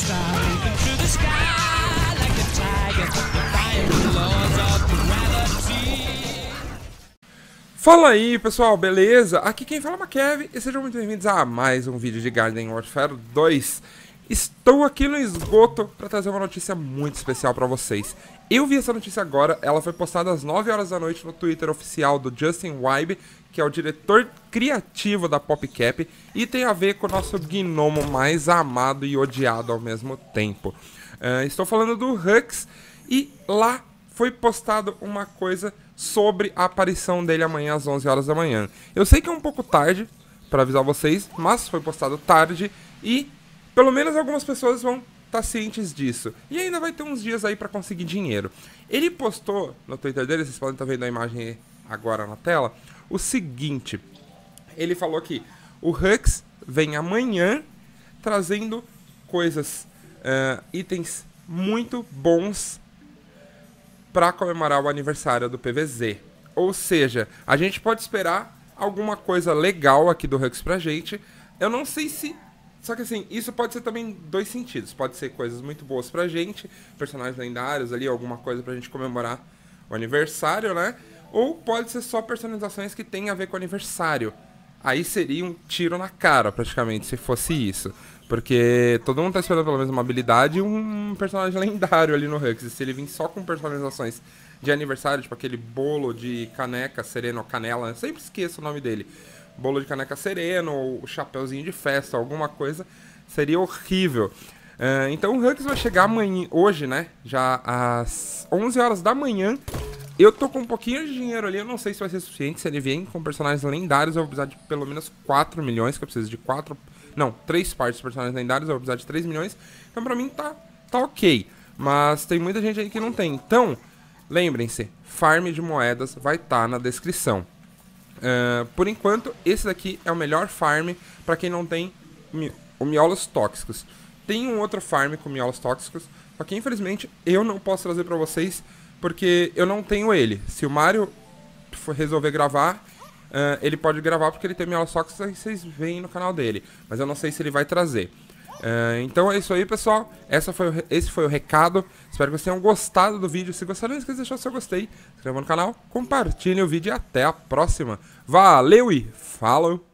leaping through the sky like a tiger, defying the laws of gravity. Fala aí pessoal, beleza? Aqui quem fala é o Makev e sejam muito bem-vindos a mais um vídeo de Garden Warfare 2. Estou aqui no esgoto para trazer uma notícia muito especial para vocês. Eu vi essa notícia agora, ela foi postada às 9 horas da noite no Twitter oficial do Justin Wiebe, que é o diretor criativo da PopCap, e tem a ver com o nosso gnomo mais amado e odiado ao mesmo tempo. Estou falando do Hux, e lá foi postado uma coisa sobre a aparição dele amanhã às 11 horas da manhã. Eu sei que é um pouco tarde para avisar vocês, mas foi postado tarde e pelo menos algumas pessoas vão estar cientes disso. E ainda vai ter uns dias aí para conseguir dinheiro. Ele postou no Twitter dele, vocês podem estar vendo a imagem agora na tela, o seguinte. Ele falou que o Hux vem amanhã trazendo coisas, itens muito bons para comemorar o aniversário do PVZ. Ou seja, a gente pode esperar alguma coisa legal aqui do Hux pra gente. Eu não sei se... Só que assim, isso pode ser também dois sentidos. Pode ser coisas muito boas pra gente, personagens lendários ali, alguma coisa pra gente comemorar o aniversário, né? Ou pode ser só personalizações que tem a ver com o aniversário. Aí seria um tiro na cara, praticamente, se fosse isso. Porque todo mundo tá esperando pelo menos uma habilidade e um personagem lendário ali no Hux. E se ele vir só com personalizações de aniversário, tipo aquele bolo de caneca sereno, canela, eu sempre esqueço o nome dele. Bolo de caneca sereno, ou chapeuzinho de festa, alguma coisa, seria horrível. Então o Hux vai chegar amanhã, hoje, né? Já às 11 horas da manhã. Eu tô com um pouquinho de dinheiro ali, eu não sei se vai ser suficiente. Se ele vier com personagens lendários, eu vou precisar de pelo menos 4 milhões, que eu preciso de 4... Não, 3 partes de personagens lendários, eu vou precisar de 3 milhões. Então pra mim tá ok. Mas tem muita gente aí que não tem. Então, lembrem-se, farm de moedas vai estar na descrição. Por enquanto, esse daqui é o melhor farm pra quem não tem o miolos tóxicos. Tem um outro farm com miolos tóxicos, só que infelizmente eu não posso trazer pra vocês, porque eu não tenho ele. Se o Mario resolver gravar, ele pode gravar porque ele tem miolos tóxicos e vocês veem no canal dele. Mas eu não sei se ele vai trazer. Então é isso aí, pessoal. Esse foi o recado. Espero que vocês tenham gostado do vídeo. Se gostaram, não esqueça de deixar o seu gostei, se inscreva no canal, compartilhe o vídeo e até a próxima. Valeu e falou!